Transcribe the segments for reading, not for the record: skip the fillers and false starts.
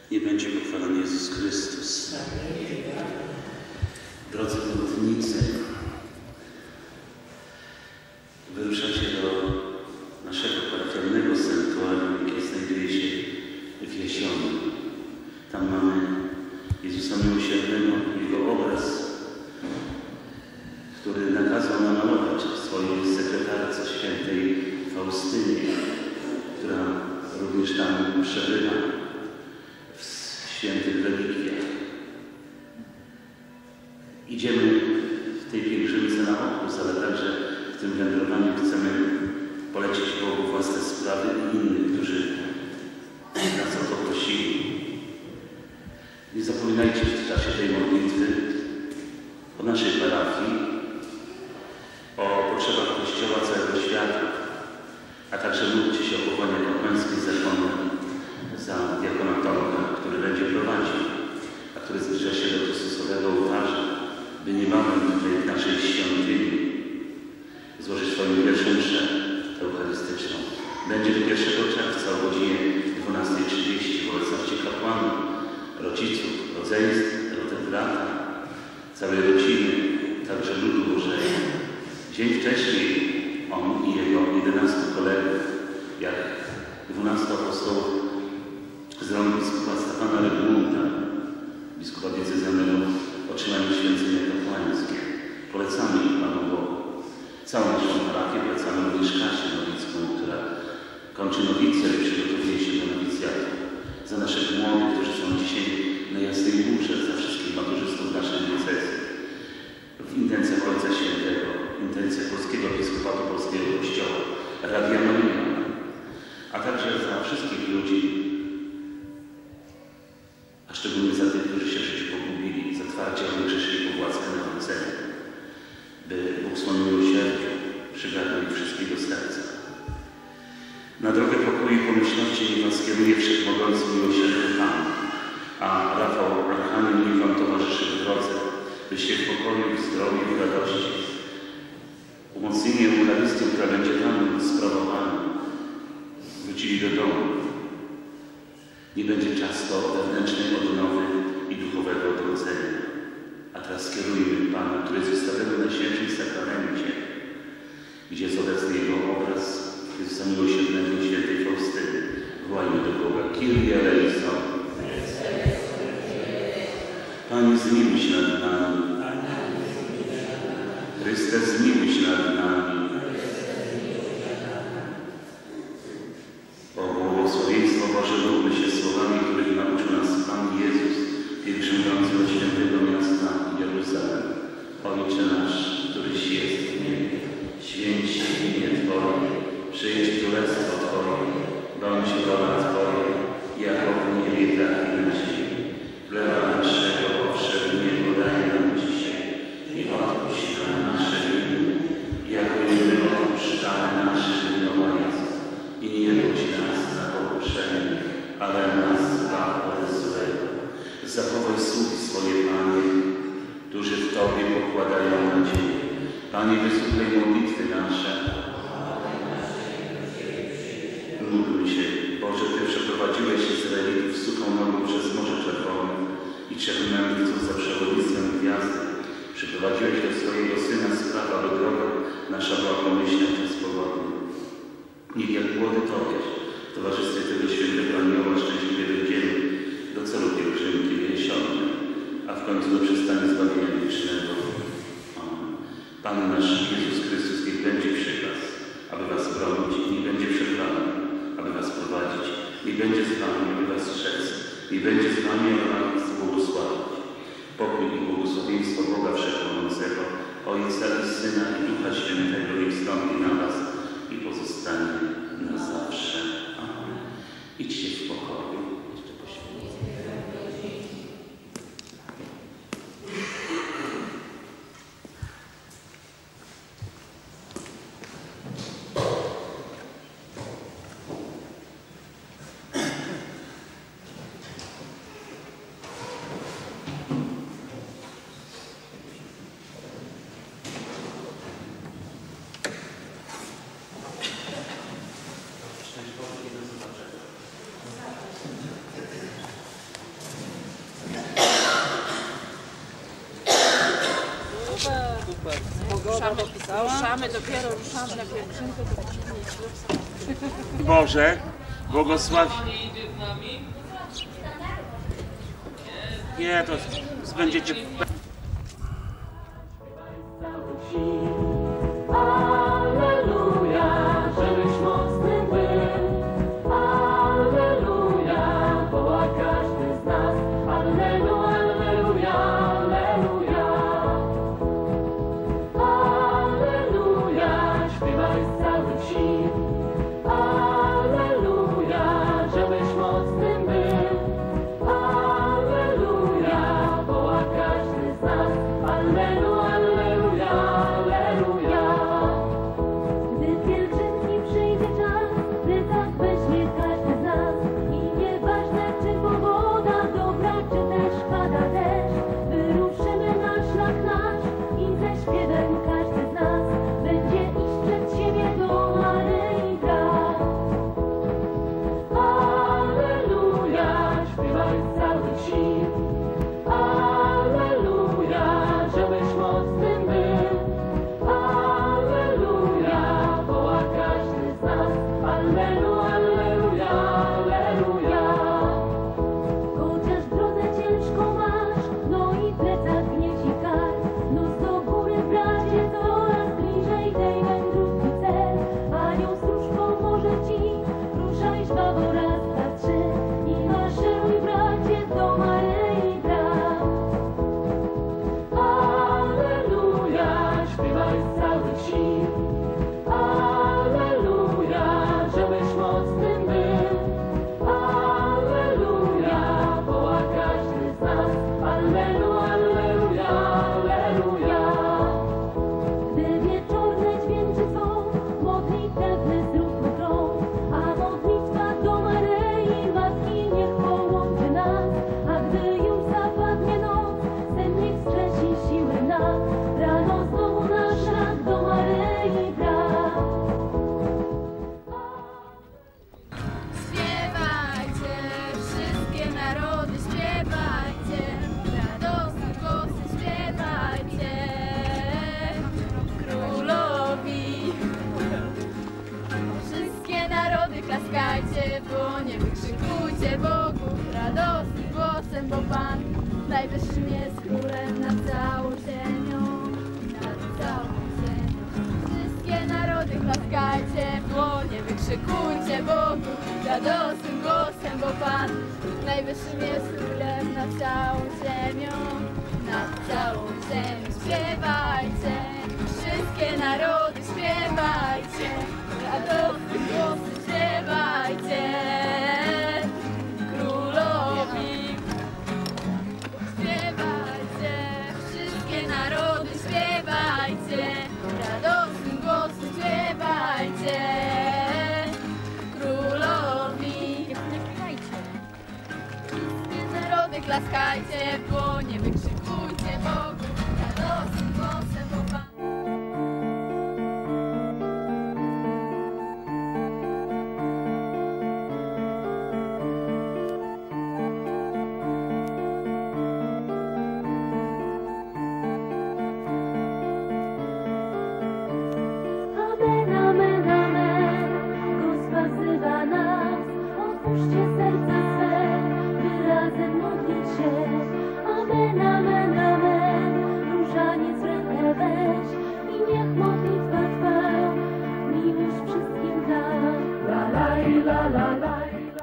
Nie będzie pochwalony Jezus Chrystus. Drodzy pątnicy, wyruszacie do naszego parafialnego sanktuarium, jakie znajduje się w Jesionie. Tam mamy Jezusa Miłosiernego, Jego obraz, który nakazał namalować w swojej sekretarce świętej Faustynie, która również tam przebywa w świętych relikwiach. Idziemy w tej pielgrzymce na obóz, ale także w tym wędrowaniu chcemy polecić Bogu własne sprawy i innych, którzy nas o to prosili. Nie zapominajcie w czasie tej modlitwy o naszej parafii, o potrzebach Kościoła całego świata, a także módlcie się o powołanie kapłańskie zakonu za diakona Tomka, który będzie prowadził, a który zbliża się do Chrystusowego ołtarza, by niebawem tutaj w naszej świątyni złożyć swoją pierwszą mszę eucharystyczną. Będzie do 1 czerwca o godzinie 12:30 w obecności kapłanów, rodziców, rodzeństw, brata, całej rodziny, także ludu Bożego. Dzień wcześniej on i jego 11 kolegów, jak 12 apostołów z rąk biskupa Stefana Rydmunda, biskupa diecezjalnego, otrzymają święcenie kapłańskie. Polecamy ich Panu Bogu. Całą naszą parafię polecamy również Kasię Nowicką, która kończy nowicjat i przygotowuje się do nowicjatu. Za naszych młodych, którzy są dzisiaj na Jasnej Górze, za wszystkich maturzystów naszej diecezji. W intencjach Ojca Świętego, intencjach Polskiego Episkopatu Polskiego Kościoła, Radia Maryja, a także za wszystkich ludzi, a szczególnie za tych, którzy się w życiu pogubili, za twardzielnych grzeszników łaskę nawrócenia, by Bóg w swoim miłosierdziu przygarnął ich wszystkich do serca. Na drogę pokoju i pomyślności niech was kieruje Wszechmogący miłosierny Pan, a Rafał Archanioł niech wam towarzyszy w drodze, byście w pokoju, w zdrowiu, w radości, umocnienie Eucharystią, która będzie tam sprawowana, wrócili do domu. Nie będzie czas do wewnętrznej odnowy i duchowego odrodzenia. A teraz kierujmy Pana, który jest wystawiony na Świętym Sakramencie, gdzie jest obecny Jego obraz Jezusa Miłosiernego i Świętej Faustyny. Wołajmy do Boga. Kyrie eleison. Panie, zmiłuj się nad nami. Chryste, zmiłuj się nad nami. O błogosławieństwo Boże, módlmy się słowami, których nauczył nas Pan Jezus, pielgrzymujący do świętego miasta Jeruzalem. Ojcze nasz, któryś jest w niebie, święć się imię Twoje, przyjdź królestwo Twoje, bądź wola Twoja, jako w niebie, tak i na ziemi. Chleba naszego powszedniego daj nam dzisiaj i odpuść nam nasze winy, jako i my odpuszczamy naszym winowajcom. I nie budź nas na pokuszenie, ale nas zbaw od złego. Zachowaj sługi swoje, Panie, którzy w Tobie pokładają nadzieję. Panie, wysłuchaj modlitwy nasze. Módlmy się. Boże, Ty przeprowadziłeś Izraelitów suchą nogą przez Morze Czerwone i 3 mędrców za przewodnictwem gwiazdy. Przyprowadziłeś do swojego Syna sprawa, by droga nasza była pomyślna przez pogodnie. Niech jak młody Tobieś w towarzystwie tego świętego anioła szczęśliwie dojdziemy do celu pielgrzymki jesiennej, a w końcu do przystani zbawienia wiecznego. Amen. Pan nasz Jezus Chrystus niech będzie przy Was, aby Was bronić, niech będzie przed Wami, aby Was prowadzić, niech będzie z Wami, aby Was strzec, niech będzie z Wami, aby Was błogosławić. Pokój i błogosławieństwo Boga Wszechmogącego, Ojca i Syna i Ducha Świętego niech wstąpi na Was i pozostanie na zawsze. Amen. Idźcie w pokoju. Jeszcze poświęcę. Ruszamy dopiero, ruszamy na pielgrzymkę. Boże, błogosław. Nie, to będziecie... Alleluja, żebyś mocny był. Alleluja, woła każdy z nas. Alleluja, alleluja, alleluja. Alleluja, śpiewaj z całej wsi. Alleluja, żebyś mocny był. Alleluja, woła każdy z nas. Alleluja, alleluja, alleluja. Gdy pielgrzymki przyjdzie czas, gdy tak weźmie każdy z nas. I nieważne czy pogoda dobra, czy też pada deszcz, wyruszymy na szlak nasz i ze śpiewem każdy z nas będzie iść przed siebie do Maryi brak. Alleluja, śpiewaj z całej wsi. Alleluja, żebyś mocnym był. Alleluja, woła każdy z nas. Alleluja, alleluja, alleluja. Chociaż drodze ciężką masz, no i plecak gnieci kar, no do góry bracie, coraz bliżej tej wędrówki cel. Anioł stróż pomoże ci, ruszaj żwawo raz, dwa, trzy i maszeruj bracie do Maryi bram. Alleluja, śpiewaj z całej wsi. Alleluja, żebyś mocnym był. Alleluja, woła każdy z nas. Alleluja, alleluja, alleluja. Gdy wieczorne dźwięczy są, modlitewny zróbmy krąg, a modlitwa do Maryi Matki niech połączy nas. A gdy już zapadnie noc, sen niech skrzesi siły nas. Rano znowu na szlak do Maryi brak. Śpiewajcie, wszystkie narody, śpiewajcie, radosne głosy śpiewajcie królowi. Wszystkie narody klaskajcie, w dłonie wykrzykujcie Bogu radosnym głosem, bo Pan najwyższym jest królem nad całą ziemią, nad całą ziemią. Wszystkie narody klaskajcie, w dłonie wykrzykujcie Bogu radosnym głosem, bo Pan najwyższym jest królem nad całą ziemią, nad całą ziemią. Śpiewajcie, wszystkie narody śpiewajcie, radosnym głosem śpiewajcie królowi. Śpiewajcie, wszystkie narody śpiewajcie, radosnym głosem śpiewajcie królowi. Wszystkie narody klaskajcie, w dłonie wykrzykujcie Bogu radosnym głosem, bo Pan. Amen, amen, amen. Gospa wzywa nas. Otwórzcie serca swe, by razem modlić się. Amen, amen, amen. Różaniec w rękę weź i niech modlitwa Twa miłość wszystkim da. La la i la la la.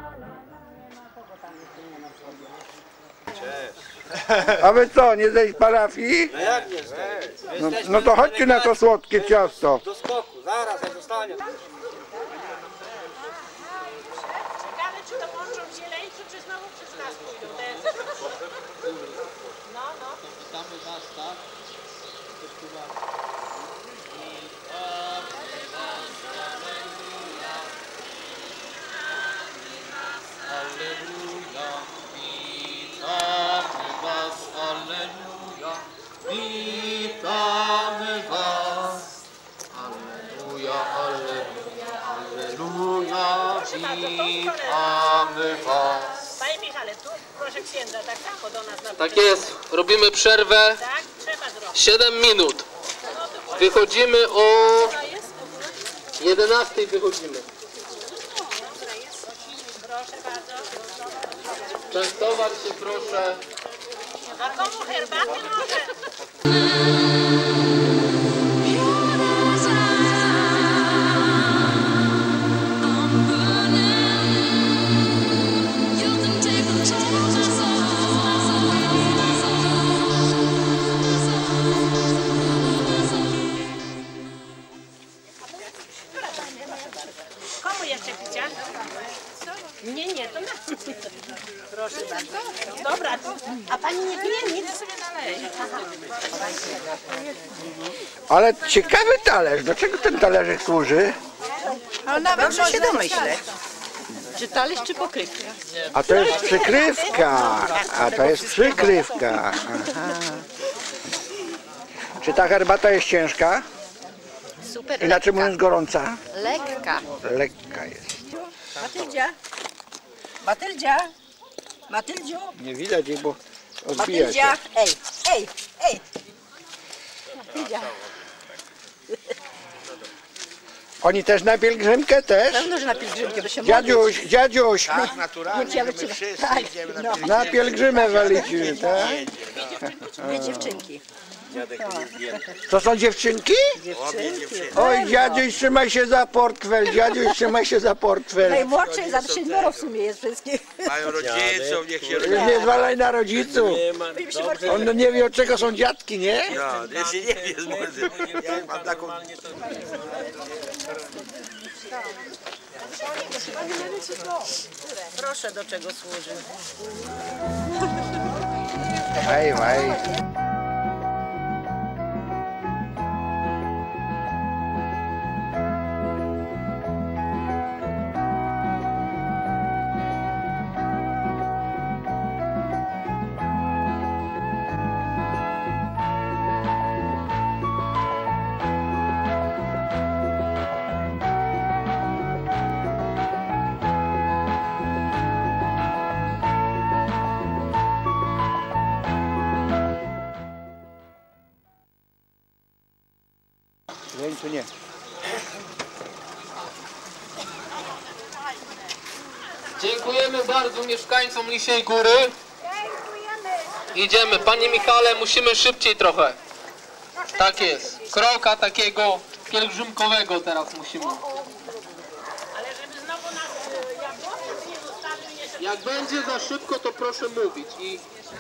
A wy co, nie zejść z parafii? No jak nie zdać? No to chodźcie na to słodkie ciasto. Do skoku, zaraz jak zostanie. Ciekawe, czy to łączą zieleńcy, czy znowu przez nas pójdą. No, no. Witamy was, tak? Alleluja, witamy was, alleluja, witamy was. Alleluja, alleluja, alleluja, witamy was. Panie Michale, tu proszę księdza, tak samo do nas na Tak jest, robimy przerwę Tak, trzeba zrobić. 7 minut. No to Wychodzimy o 11 wychodzimy. Proszę bardzo. Częstować się proszę. A komu herbaty może? Komu jeszcze picia? Nie, to na. Proszę bardzo. Dobra, a pani nie pije nic? Sobie naleje. Ale ciekawy talerz. Do czego ten talerzyk służy? A nawet może się domyśleć. Czy talerz, czy pokrywka? A to jest przykrywka. A to jest przykrywka. Aha. Czy ta herbata jest ciężka? Super Inaczej lekka. mówiąc gorąca? Lekka. Lekka jest. Matyldzia. Matyldzia. Matyldziu. Nie widać jej, bo odbija się. Matyldzia. Ej. Matyldzia. Oni też na pielgrzymkę też? Pewno, że na pielgrzymkę, bo się Dziaduś, Tak, naturalnie, my że my wszyscy tak, idziemy na no. pielgrzymkę. na pielgrzymę walicie, tak? Dwie dziewczynki. To są dziewczynki? Oj, dziaduś, trzymaj się za portfel, dziaduś, trzymaj się za portfel. Najmłodszej za 7 w sumie jest wszystkich. Mają rodziców, niech się Nie zwalaj na rodziców. On nie wie, od czego są dziadki, nie? No, jeszcze nie wiem, młody. Ja mam taką... Proszę, do czego służy. Hej, hej. Czy nie? Dziękujemy bardzo mieszkańcom Lisiej Góry. Idziemy. Panie Michale, musimy szybciej trochę. Tak jest. Kroka takiego pielgrzymkowego teraz musimy. Ale żeby znowu nas jabłony nie zostawił jeszcze. Jak będzie za szybko, to proszę mówić. I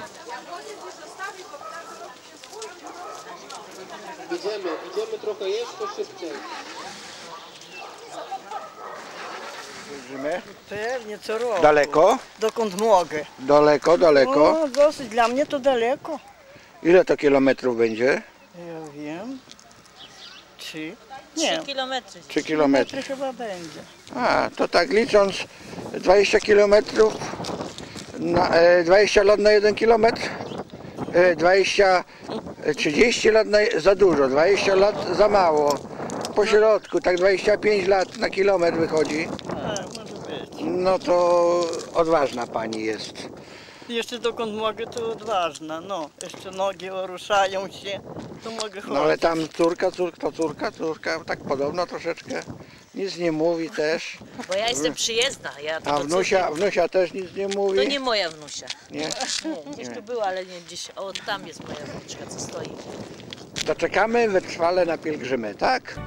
idziemy trochę jeszcze szybciej. Pielgrzymy? Pewnie, co roku. Daleko? Dokąd mogę. Daleko, daleko. No, dosyć, dla mnie to daleko. Ile to kilometrów będzie? Ja wiem. 3. Nie, 3 kilometry. chyba będzie. A, to tak licząc 20 kilometrów, 20 lat na 1 kilometr, 30 lat za dużo, 20 lat za mało. Po środku, tak 25 lat na kilometr wychodzi. A, może być. No to odważna pani jest. Jeszcze dokąd mogę, to odważna. No, jeszcze nogi ruszają się, to mogę chodzić. No ale tam córka, tak podobno troszeczkę. Nic nie mówi też. Bo ja jestem przyjezdna. Ja A tylko wnusia też nic nie mówi. To nie moja wnusia. Nie? Nie, gdzieś tu była, ale nie gdzieś. O, tam jest moja wnuczka, co stoi. To czekamy wytrwale na pielgrzymę, tak?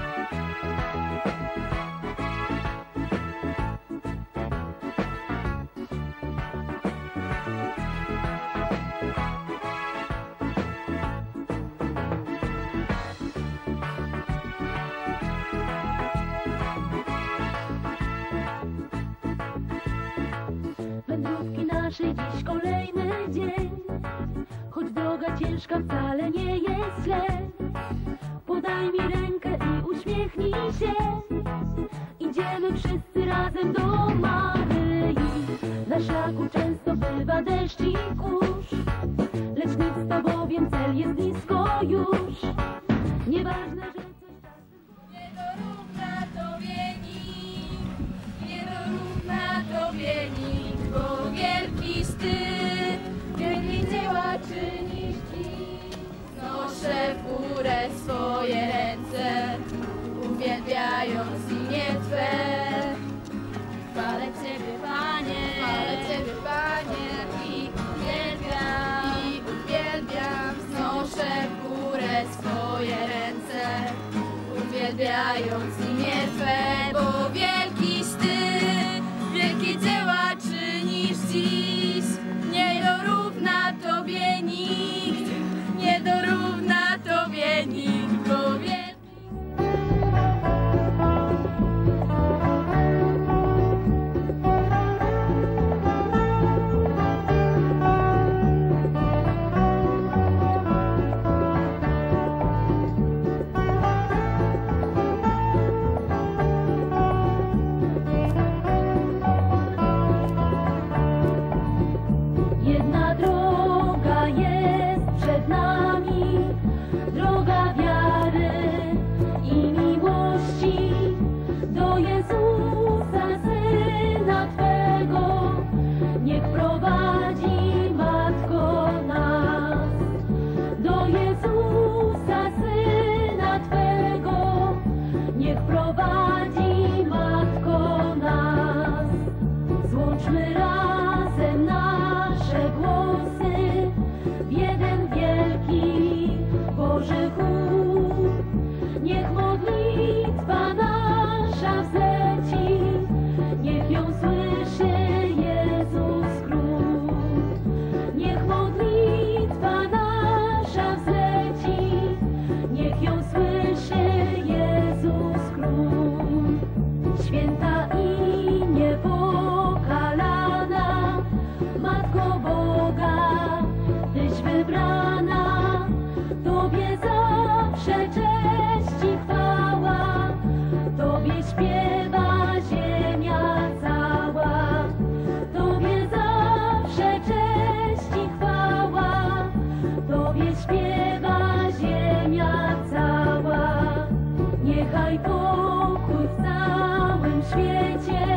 Wędrówki naszej dziś kolejny dzień. Choć droga ciężka wcale nie jest źle. Podaj mi rękę i uśmiechnij się. Idziemy wszyscy razem do Maryi. Na szlaku często bywa deszcz i kurz, lecz nic z tobą, wiem, cel jest blisko już. Nieważne, że coś czasem... Nie dorówna tobie nikt, nie dorówna tobie nikt, bo wielki wstyd, wielkie dzieła czynisz dziś. Znoszę w górę swoje wzbudzając imię Twe, bo wielkiś Ty, wielkie dzieła czynisz dziś. Nie dorówna Tobie nikt, nie dorówna Tobie nikt, bo wielki. Jedna droga jest przed nami, droga wiary i miłości do Jezusa, Syna Twego. Niech prowadzi Matko nas do Jezusa, Syna Twego. Niech prowadzi Matko nas. Złączmy razem nasze głosy w jeden wielki Boży chór. Niech modlitwa nasza wzleci, niech ją słyszy Jezus Król. Niech modlitwa nasza wzleci, niech ją słyszy Jezus Król. Święta i niepokalana Matko Boga, Tyś wybrana, Tobie zawsze cześć i chwała, Tobie śpiewa ziemia cała, Tobie zawsze cześć i chwała, Tobie śpiewa ziemia cała. Niechaj pokój w całym świecie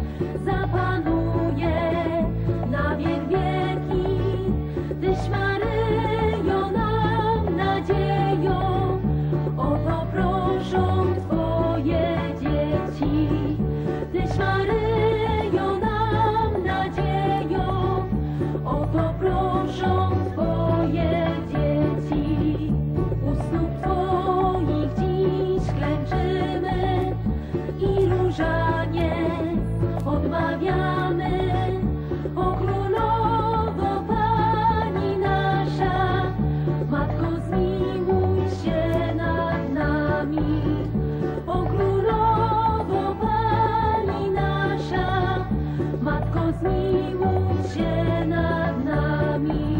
zapanuje na wiek wieki. Tyś Maryjo nam nadzieją, o to proszą Twoje dzieci. Tyś Maryjo nam nadzieją, o to proszą Twoje dzieci. U stóp Twoich dziś klęczymy i różaniec odmawiamy. O Królowo, Pani nasza, Matko, zmiłuj się nad nami. O Królowo, Pani nasza, Matko, zmiłuj się nad nami.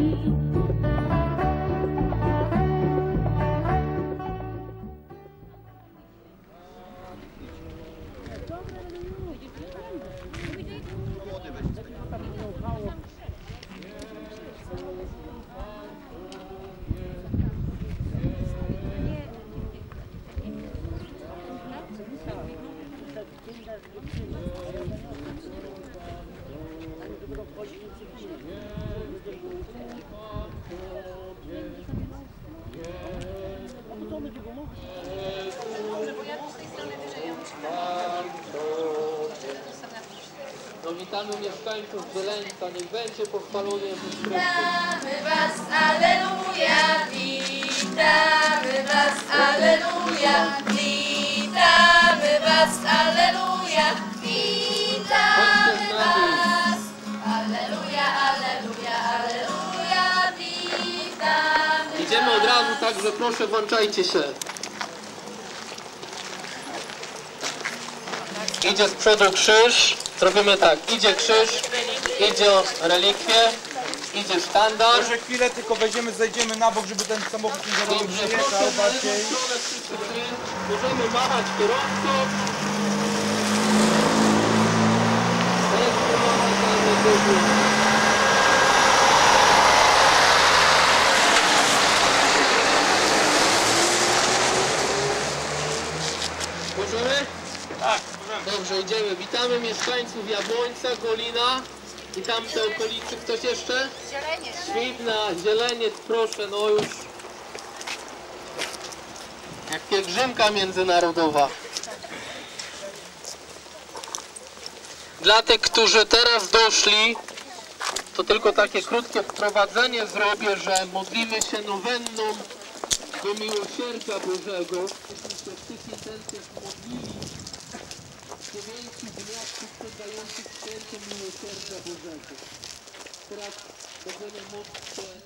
No witamy mieszkańców Zieleńca, niech będzie pochwalony Jezus Chrystus. Witamy Was, alleluja, witamy Was, alleluja, witamy Was, alleluja, witamy Was, alleluja, alleluja, alleluja, witamy. Idziemy od razu, także proszę włączajcie się. Idzie z przodu krzyż, zrobimy tak, idzie krzyż, idzie relikwie, idzie sztandar. Może chwilę tylko wejdziemy, zejdziemy na bok, żeby ten samochód nie zaraz przyjechał bardziej. Możemy machać kierowcą. Możemy? Tak, możemy. Dobrze, idziemy. Witamy mieszkańców Jabłońca, Golina i tamte okolicy. Ktoś jeszcze? Zieleniec. Świdna, Zieleniec, proszę, no już. Jak pielgrzymka międzynarodowa. Dla tych, którzy teraz doszli, to tylko takie krótkie wprowadzenie zrobię, że modlimy się nowenną do miłosierdzia Bożego. Myśmy się w tych intencjach modlili w 9 dniach poprzedzających święto miłosierdzia Bożego. Teraz będziemy modlić się.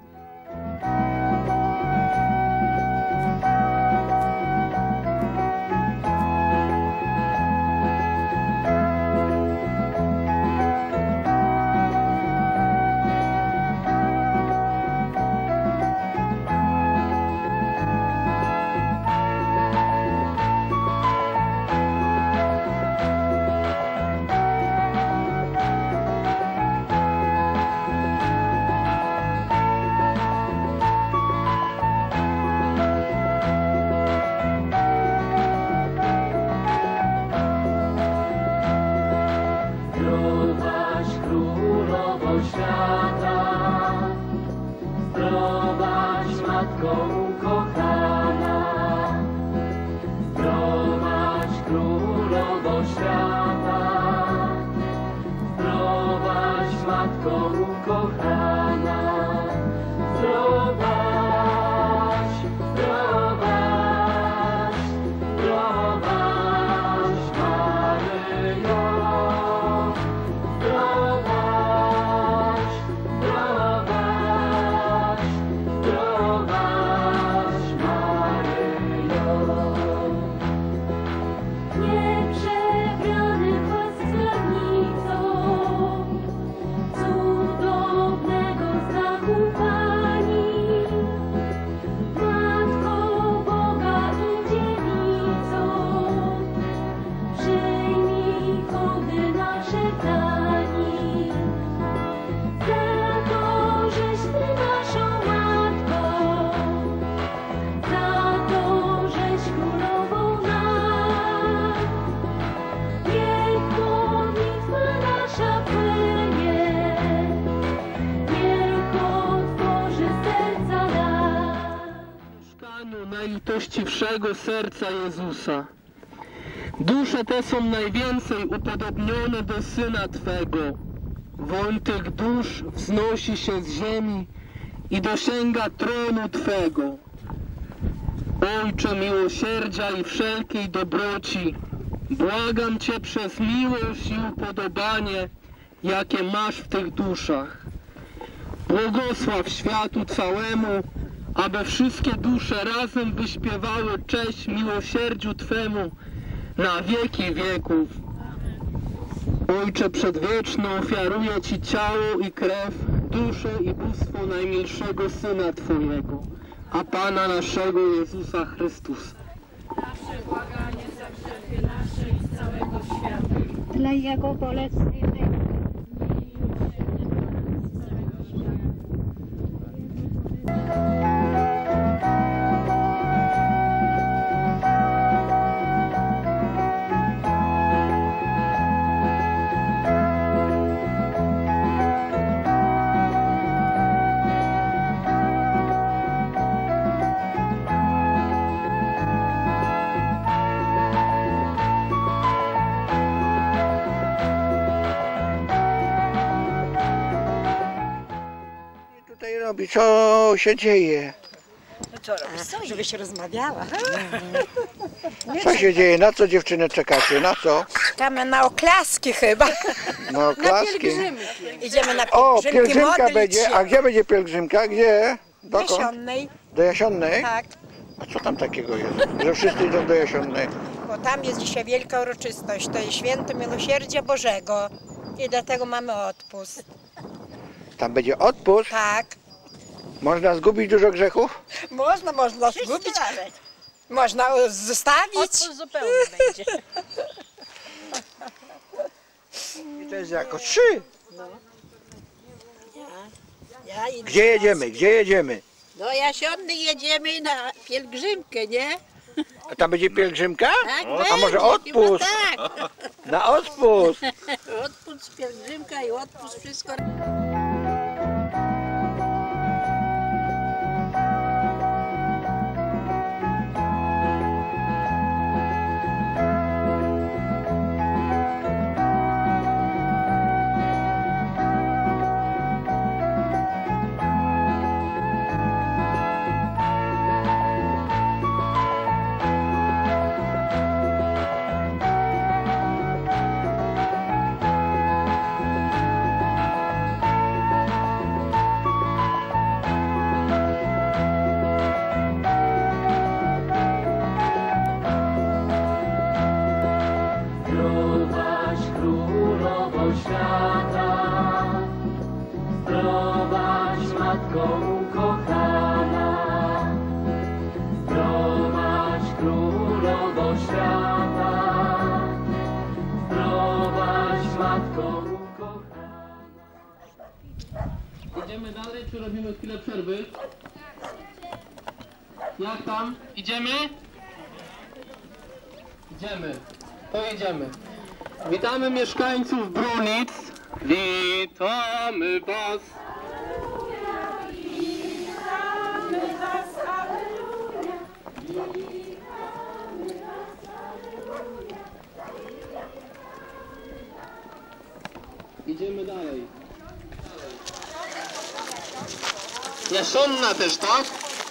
Najlitościwszego serca Jezusa. Dusze te są najwięcej upodobnione do Syna Twego. Woń tych dusz wznosi się z ziemi i dosięga tronu Twego. Ojcze miłosierdzia i wszelkiej dobroci, błagam Cię przez miłość i upodobanie, jakie masz w tych duszach. Błogosław światu całemu, aby wszystkie dusze razem wyśpiewały cześć miłosierdziu Twemu na wieki wieków. Ojcze przedwieczny, ofiaruję Ci ciało i krew, duszę i bóstwo najmilszego Syna Twojego, a Pana naszego Jezusa Chrystusa. Nasze błaganie za grzechy nasze i z całego świata. Dla Jego bolesnej robi? Co się dzieje? No co robisz? Żeby się rozmawiała. Co się dzieje? Na co dziewczyny czekacie? Na co? Czekamy na oklaski chyba. Na oklaski? Idziemy na O, pielgrzymki. pielgrzymka będzie. A gdzie będzie pielgrzymka? Gdzie? Dokąd? Jasionnej. Do Jasionnej? Tak. A co tam takiego jest? Że wszyscy idą do Jasionnej? Bo tam jest dzisiaj wielka uroczystość. To jest święto miłosierdzia Bożego. I dlatego mamy odpust. Tam będzie odpust? Tak. Można zgubić dużo grzechów? Można zgubić. Można zostawić. Odpust zupełnie będzie. I to jest jako 3. No. Gdzie jedziemy? Gdzie jedziemy? Do Jasionnej jedziemy na pielgrzymkę, nie? A tam będzie pielgrzymka? Tak, A będzie, może odpust? Tak. Na odpust. Odpust, pielgrzymka i odpust, wszystko. Matko ukochana, zdrowaś Królowo świata, zdrowaś Matko ukochana. Idziemy dalej, czy robimy chwilę przerwy? Jak tam? Idziemy? Idziemy. To idziemy. Witamy mieszkańców Brunic. Witamy was. Witamy was, alleluja. Idziemy dalej. Jaszonna też, tak?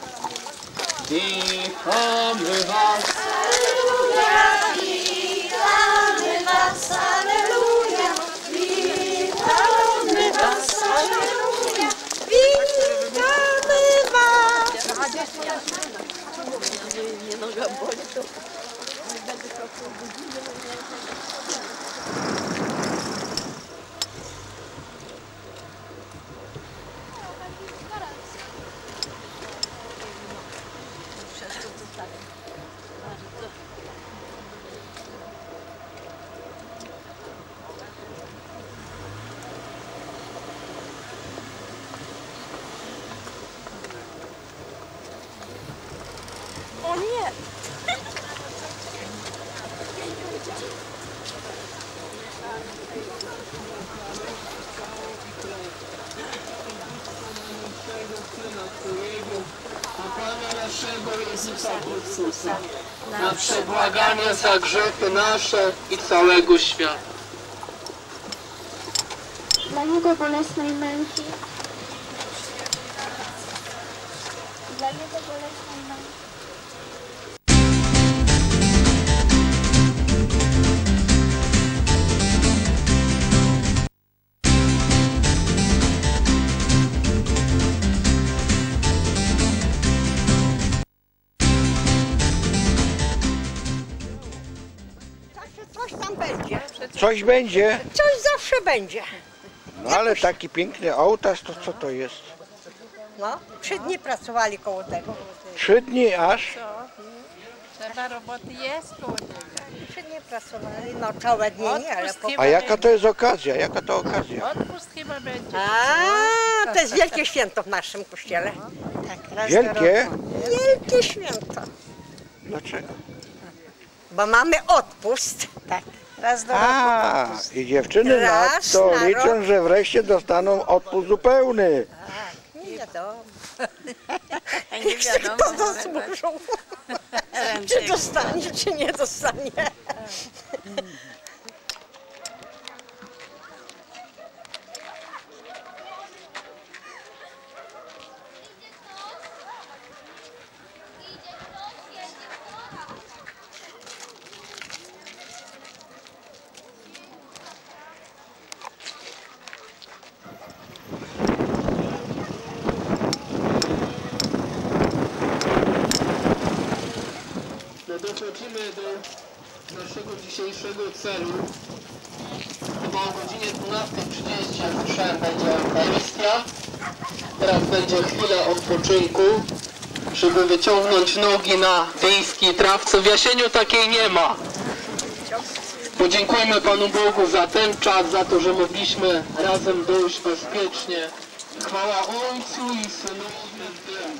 Witamy was. Alleluja, witamy was, alleluja. Witamy was, alleluja. Witamy was. Nie noga boli to. O nie! A Pana naszego Jezusa Chrystusa, na przebłaganie za grzechy nasze i całego świata. Dla Jego bolesnej męki. Dla Jego bolesnej męki. Coś tam będzie. Coś będzie. Coś zawsze będzie. No ale taki piękny ołtarz, to co to jest? No, 3 dni pracowali koło tego. 3 dni aż? Trzeba roboty jest koło tego. 3 dni pracowali, no całe dni, ale po... A jaka to jest okazja? Jaka to okazja? Odpust chyba będzie. A, to jest wielkie święto w naszym kościele. Tak, raz do Wielkie? roku. Wielkie święto. Dlaczego? Bo mamy odpust. Tak, raz do roku. A, i dziewczyny na Raz to na liczą, rok. że wreszcie dostaną odpust zupełny. Tak, nie wiadomo. Nie wiadomo. Kto zasłużą. Czy dostanie, czy nie dostanie. No dochodzimy do naszego dzisiejszego celu. Chyba o godzinie 12:30, jak słyszałem, będzie Eucharystia. Teraz będzie chwila odpoczynku, żeby wyciągnąć nogi na wiejskiej trawce. W Jasieniu takiej nie ma. Podziękujmy Panu Bogu za ten czas, za to, że mogliśmy razem dojść bezpiecznie. Chwała Ojcu i Synowi i Świętemu.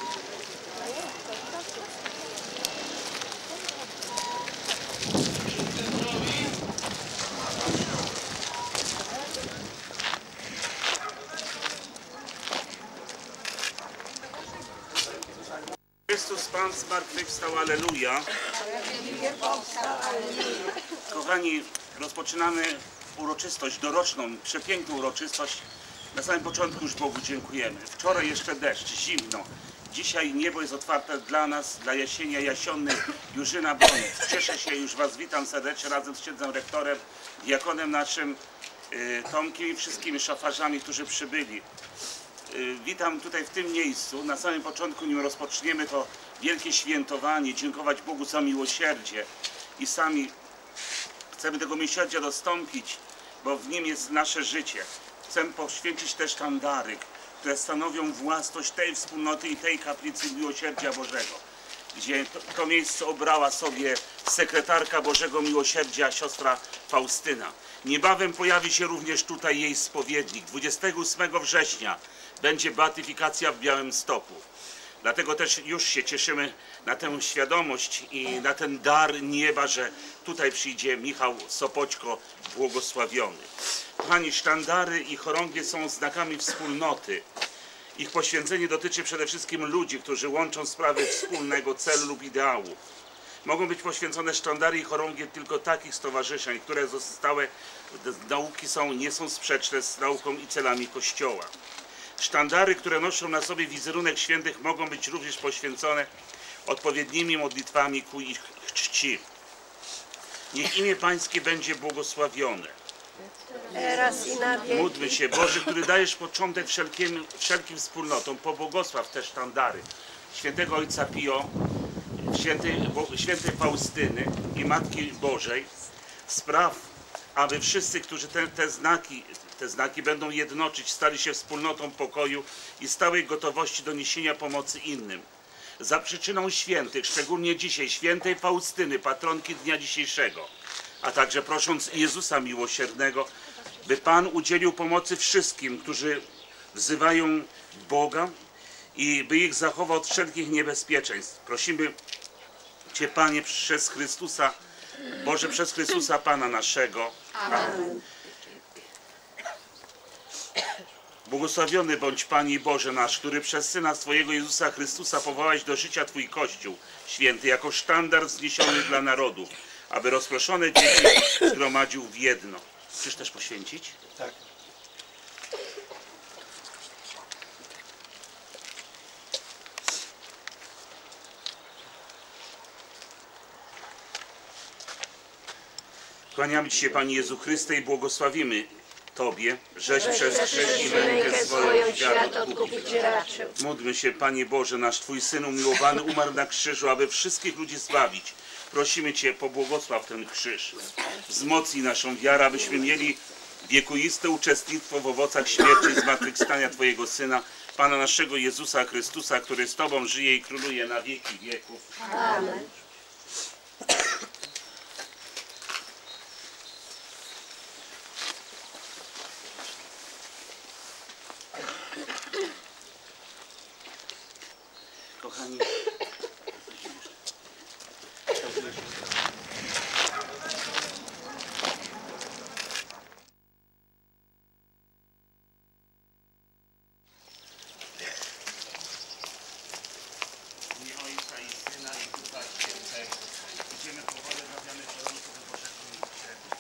Chrystus Pan zmartwychwstał, alleluja. Kochani, rozpoczynamy uroczystość doroczną, przepiękną uroczystość. Na samym początku już Bogu dziękujemy. Wczoraj jeszcze deszcz, zimno. Dzisiaj niebo jest otwarte dla nas, dla Jasienia Jasionny, Jurzyna Broniec. Cieszę się, już Was witam serdecznie razem z księdzem rektorem, diakonem naszym Tomkiem i wszystkimi szafarzami, którzy przybyli. Witam tutaj w tym miejscu. Na samym początku, nim rozpoczniemy to wielkie świętowanie, dziękować Bogu za miłosierdzie i sami chcemy tego miłosierdzia dostąpić, bo w nim jest nasze życie. Chcę poświęcić też sztandarek, które stanowią własność tej wspólnoty i tej kaplicy Miłosierdzia Bożego, gdzie to miejsce obrała sobie sekretarka Bożego Miłosierdzia, siostra Faustyna. Niebawem pojawi się również tutaj jej spowiednik. 28 września będzie beatyfikacja w Białymstoku. Dlatego też już się cieszymy na tę świadomość i na ten dar nieba, że tutaj przyjdzie Michał Sopoćko błogosławiony. Kochani, sztandary i chorągie są znakami wspólnoty. Ich poświęcenie dotyczy przede wszystkim ludzi, którzy łączą sprawy wspólnego celu lub ideału. Mogą być poświęcone sztandary i chorągie tylko takich stowarzyszeń, które zostałe nauki nie są sprzeczne z nauką i celami Kościoła. Sztandary, które noszą na sobie wizerunek świętych, mogą być również poświęcone odpowiednimi modlitwami ku ich czci. Niech imię Pańskie będzie błogosławione. Teraz i na wieki. Módlmy się, Boże, który dajesz początek wszelkim wspólnotom, pobłogosław te sztandary świętego Ojca Pio, świętej Faustyny i Matki Bożej. Spraw, aby wszyscy, którzy te znaki będą jednoczyć, stali się wspólnotą pokoju i stałej gotowości do niesienia pomocy innym. Za przyczyną świętych, szczególnie dzisiaj, świętej Faustyny, patronki dnia dzisiejszego, a także prosząc Jezusa Miłosiernego, by Pan udzielił pomocy wszystkim, którzy wzywają Boga i by ich zachował od wszelkich niebezpieczeństw. Prosimy Cię, Panie, przez Chrystusa, Boże, przez Chrystusa Pana naszego. Amen. Błogosławiony bądź Panie Boże nasz, który przez Syna swojego Jezusa Chrystusa powołałeś do życia Twój Kościół święty jako sztandar wzniesiony dla narodów, aby rozproszone dzieci zgromadził w jedno. Chcesz też poświęcić? Tak. Kłaniamy Ci się, Panie Jezu Chryste, i błogosławimy Tobie, żeś przez krzyż i mękę swoją świat odkupić raczył. Módlmy się, Panie Boże, nasz Twój Syn umiłowany umarł na krzyżu, aby wszystkich ludzi zbawić. Prosimy Cię, pobłogosław ten krzyż. Wzmocnij naszą wiarę, abyśmy mieli wiekuiste uczestnictwo w owocach śmierci i zmartwychwstania Twojego Syna, Pana naszego Jezusa Chrystusa, który z Tobą żyje i króluje na wieki wieków. Amen. Kochani, Ojca i Syna i Ducha Świętego. Idziemy powoli, zawiamy czerwonkę do Bożego Miłosierdzia.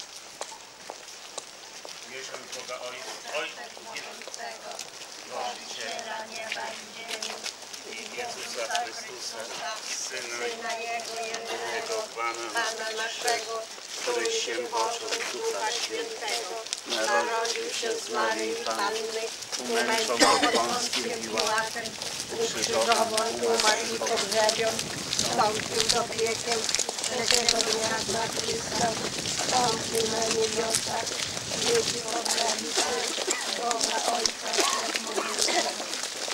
Wierzę w Boga Ojca, Stworzyciela nieba i ziemi, i Jezusa Chrystusa, Syna Jego, Pana naszego, który się począł z Ducha Świętego, narodził się z Maryi Panny, umęczony pod Pąckim Piłatem, ukrzyżował, umarł i pogrzebion, wstąpił do piekieł, trzeciego dnia zmartwychwstał, wstąpił na niebiosa, ludzi po prawicy Boga Ojca Wszechmogącego.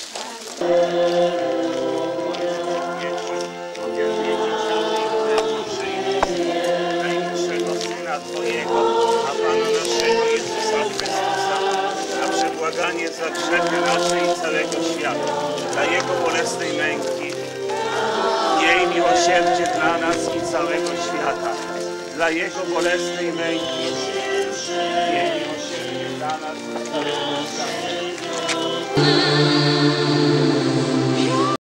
Najmniejszego Syna Twojego, a Pana naszego Jezusa Chrystusa, na przebłaganie za grzechy nasze i całego świata, dla Jego bolesnej męki, jej miłosierdzie dla nas i całego świata, dla Jego bolesnej męki, jej miłosierdzie dla nas i całego świata.